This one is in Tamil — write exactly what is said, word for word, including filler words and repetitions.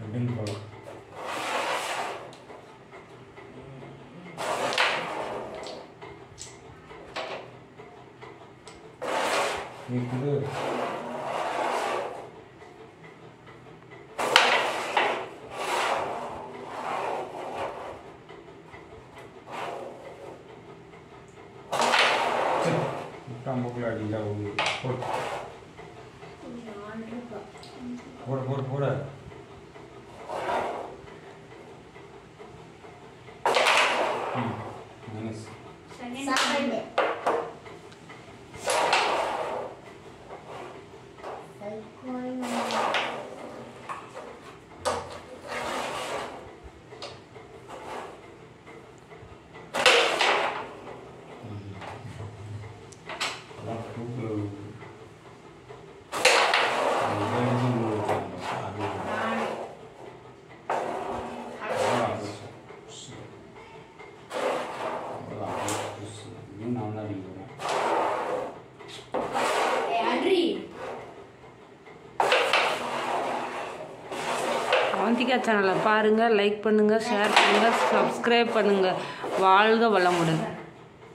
ரெண்டு போகலாம். இது முட்டாம்பூக்கில் அடியில் போட்டு போட போட போட மைனஸ் அவந்திகா சேனலை பாருங்கள், லைக் பண்ணுங்கள், ஷேர் பண்ணுங்கள், சப்ஸ்கிரைப் பண்ணுங்கள். வாழ்க வளமுடன்.